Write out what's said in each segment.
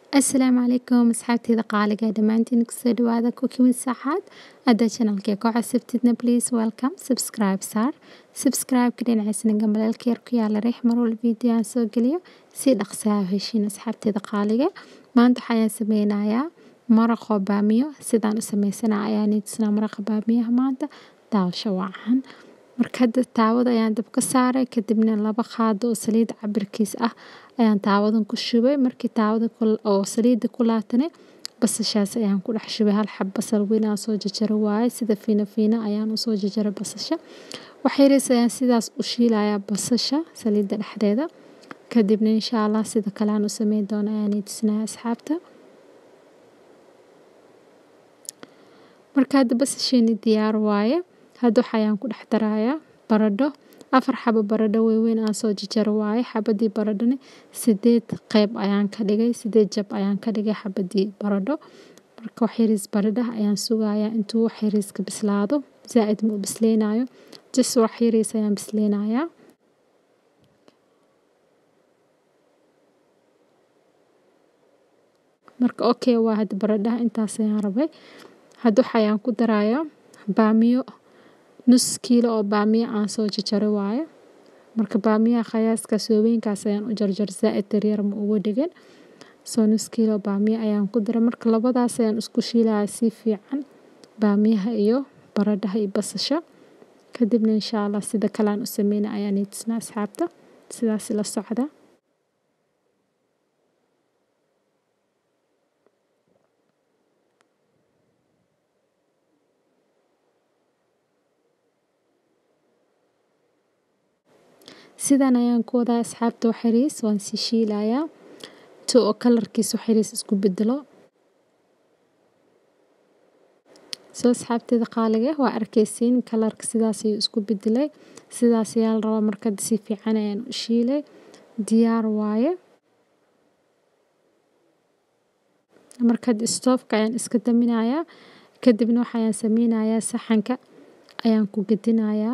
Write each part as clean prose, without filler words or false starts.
السلام عليكم أصحابتي qaaliga dhamaantiin kusoo dhawaada cooking saacad hadda channelka ku cusubtidna please welcome subscribe ka dhinaciisna gambalelka yar ku yaala riix mar walba video aan soo geliyo si dhaqso ah heshiin asxaabtida qaaliga maanta waxaan sameynayaa maraq bamiyo sidaan u sameysana ayaan idin maraq bamiyo maanta daawasho wacan marka taawada ayaan dab ka saaray kadibna laba qaado oo saliid cabirkiis ah ayaan taawadan ku shubay markii taawada oo saliid ku laatane basashaas ayaan ku dhex shubay hal xab basal weyn aan soo jarjaray waaye sida fiina ayaan u soo jarjaray basasha waxay ayaan sidaas u shiilayaa basasha saliida dhexdeeda kadibna insha Allah sida kale aan u sameyn doonaa ayaan idin asxaabta marka basasheeni diyaar waaye hadda waxaan ku dhex darayaa baradho 4 xabo baradho weyn aan soo jarjaray waaye xabadii baradhana 8 qayb ayaan ka dhigay 8 jab ayaan ka dhigay xabadii baradho marka waxyariis baradho ayaan sugayaa intuu waxyariis ka bislaado zaaid ma bisleenayo just waxyariis ayaan bisleenayaa marka okay waa had baradho intaas ayaan rabay hadda waxaan ku darayaa bamiyo nus kiilo oo bamiyo aan soo jarjaray waaye marka bamiyo khayaaska weynkaas ayaan u jarjar zaaid yar ma ugu dhigin soo nus kiilo bamiyo ayaan ku daray marka labadaas ayaan isku shiilayaa si fiican bamiyaha iyo baradhaha iyo basasha kadibna insha Allah sida kale aan u sameeyay ayaan idin asxaabta sidaas la socda sidaan ayaan ku wadaa asxaabta waxyariis waan si shiilayaa oo kalarkiisu waxyariis isku bedelo soo asxaabtida qaaliga waa arkaysiin kalarka sidaas ayuu isku bedelay sidaas ayaa la rabaa marka si fiican ayaan u shiilay diyaar waaye marka stoofka ayaan iska daminayaa kadibna waxaan sameynayaa saxanka ayaan ku gedinayaa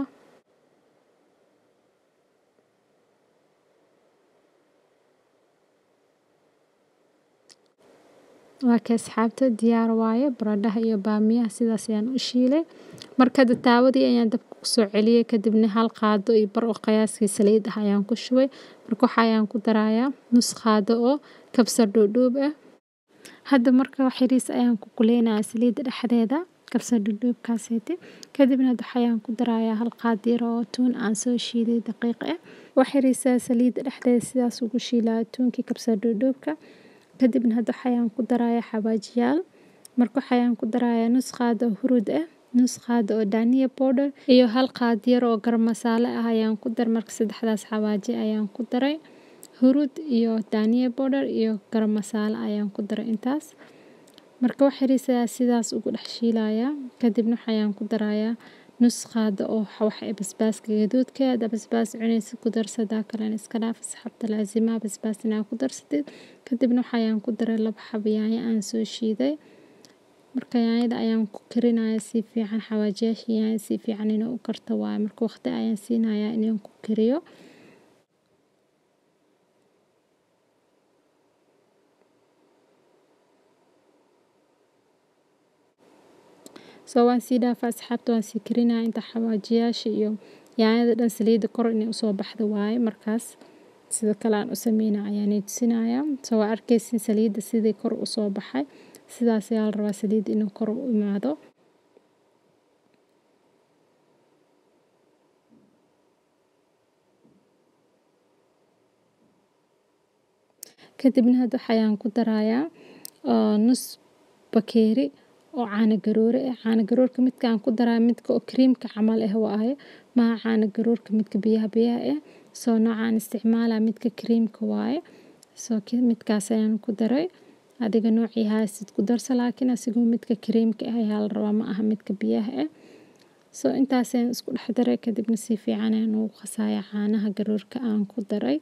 waa ka asxaabta diyaar waaye baradhaha iyo bamiyaha sidaas ayaan u shiilay marka taawadii ayaan dabka ku soo celiyay kadibna hal qaado iyo bar oo qiyaaskii saliid ah ayaan ku shubay marka waxaan ku darayaa nus qaado oo kabsar dhuudhuub ah hadda marka waxyariis ayaan ku kuleynayaa saliid dhexdeeda kabsar dhuudhuubkaasayte kadibna waxaan ku darayaa hal qaado yar oo tuun aan soo shiiday daqiiq ah waxyariis saliid dhexdeeda sidaas ugu shiilaa tuunkii kabsar dhuudhuubka kadibna hadda waxaan ku darayaa xawaajiyaal marka waxaan ku darayaa nus qaado hurud ah nus qaado oo daniya powder iyo hal qaad yar oo garam masala ah ayaan ku dar marka saddexdaas xawaaji ayaan ku daray hurud iyo daniya powder iyo garam masala ayaan ku daray intaas marka waxyariis sidaas ugu dhex shiilayaa kadibna waxaan ku darayaa nus qaado oo wax basbaaska gaduudka basbaas cunaysa ku darsada kale iska dhaaf asxaabta laazima basbaas inaa ku darsatid kadibna waxaan ku daray laba xabo yaanyo aan soo shiiday marka yaanyada ayaan ku karinayaa si fiican xawaajiyaasha yaanyo si fiican inuu u karto waaye marka waqti ayaan siinayaa inaan ku kariyo soo waan si dhaafaa asxaabta waan si karinayaa inta xawaajiyaasha iyo yaanyada dhan saliida kor inay u soo baxdo waaye markaas sida kale aan u sameeyay ayaan idin soo arkaysiin saliida sidii kor u soo baxay sidaas ayaa la rabaa saliid inuu kor u imaado kadibna hadda waxaan ku darayaa nus bakeeri oo caano garoorka midka aan ku daraa midka oo creamka camal ah waaye ma caano garoorka midka biyaha ah soo noocaan isticmaalaa midka creamka waaye soo midkaas ayaan ku daray adiga noocii haasid ku darsa laakiin asigoo midka creamka ah ayaa la rabaa ma aha midka biyaha ah soo intaas ayaan isku dhex daray kadibna si fiican ayaan ugu qasayaa caanaha garoorka aan ku daray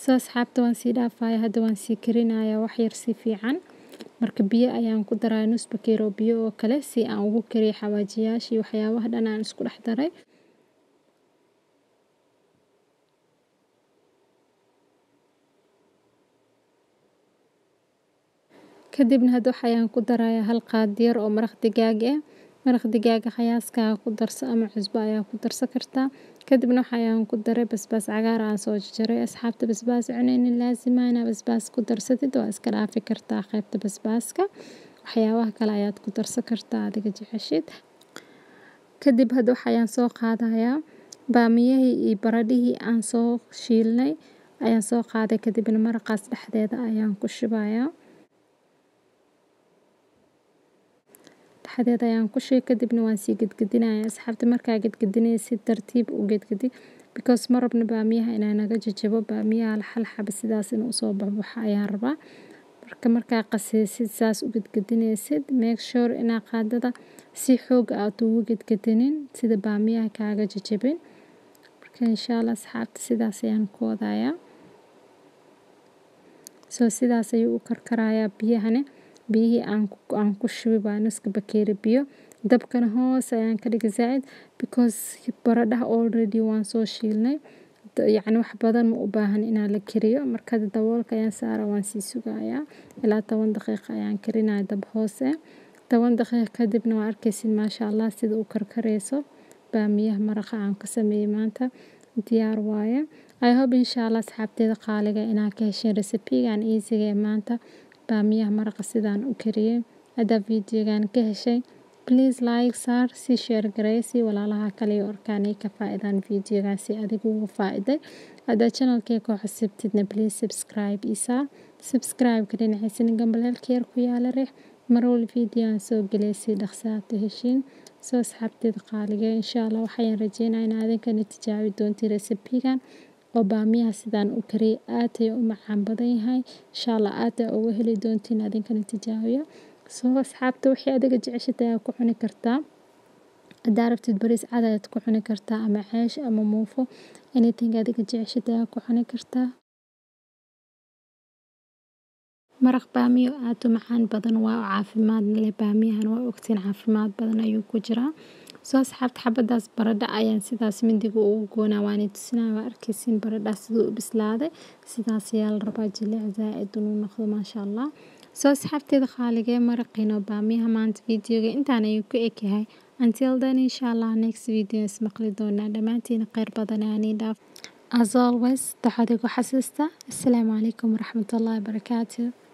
soo asxaabta waan sii dhaafaya hadda waan sii karinayaa wax yar si fiican marka biyo ayaan ku daraa nus bakeeri oo biyo oo kale si aan ugu kariyo xawaajiyaashii waxyaabaha dhan aan isku dhex daray kadibna hadda waxaan ku darayaa hal qaado yar oo maraq digaag ah maraq digaaga qiyaaska ku darso ama cusbo ayaa ku darsan kartaa kadibna waxaan ku daray basbaas cagaar aan soo jarjaray asxaabta basbaas cunaynin laasimaana basbaas ku darsatid waa iska dhaafi kartaa qaybta basbaaska waxyaabaha kale ayaad ku darsan kartaa adiga jeceshid kadib hadda waxaan soo qaadayaa baamiyihii iyo baradhihii aan soo shiilnay ayaan soo qaaday kadibna maraqaas dhexdeeda ayaan ku shubayaa dhexdeeda ayaan ku shubay kadibna waan sii gedgedinayaa asxaabta markaa gedgedinaysid tartiib u gedgedi because ma rabno baamiyaha inaan naga jajabo baamiyaha hal xabo sidaas inuu soo baxo ayaan rabaa markaa qasaysid saas u gedgedinaysid make sure inaa qaadada si xoog aad ugu gedgedinin sida baamiyaha kaaga jajabin marka insha Allah asxaabta sidaas ayaan ku wadayaa soo sidaas ayuu u karkarayaa biyahana biyihii aan ku shubay baa nuska bakeeri biyo dabkana hoos ayaan ka dhigay zaid because baradhaha already waan soo shiilnay yacni wax badan ma u baahan inaan la kariyo marka daboolka ayaan saaraa waan sii sugayaa ilaa 10 daqiiqo ayaan karinayaa dab hoose 10 daqiiqo kadibna waa arkaysid maasha Allah sida uu karkarayso baamiyaha maraqa aan ka sameeyay maanta diyaar waaye I hope insha Allah asxaabteeda qaaliga inaa ka hesheen recipe-gan easy maanta baamiyaha maraqa sidaan u kariyay hadda videogan ka heshay please like saar si share gareey si walaalaha kale oo arkaanay ka faa'iidaan videogan si adigu ugu faa'iiday hadda channelkeega ku xisibtidna please subscribe kadin haysan gambalelka yar ku yaala reex marwal videoan soo galay si dhaqsaad heshiin soo asxaabteeda qaaliga insha Allah waxaan rajeynayaa in aad tijaabi doonto recipe-gan oo baamiyaha sidaan u kariyay aad ay u macaan badan yahay insha Allah aad ay uga heli doontiin adinkana tijaabiyo soo asxaabta wixii adiga jeceshahay aad ku cuni kartaa hadaa rabtid bariis cad ayaad ku cuni kartaa ama ceesh ama muufo anything adiga jeceshahay aad ku cuni kartaa maraq baamiyo aad u macaan badan waa caafimaad leh baamiyahan waa ogtiin caafimaad badan ayuu ku jiraa soo asxaabta xabadaas baradha ayaan sidaas mindiga ugu goonaa waan tusinaa waa arkaysiin baradha sidoo u bislaaday sidaas ayaa la rabaa jilic zaa'id inuu noqdo maasha Allah soo asxaabteeda qaaliga maraqina baamiyaha maanta videoga intaan ayuu ku eg yahay until then insha Allah next video ismaqli doonaa dhamaantiin khayr badan aan dhaaf as always taxadigu xasuusta assalaamu calaykum waraxmatullaahi wabarakaatuh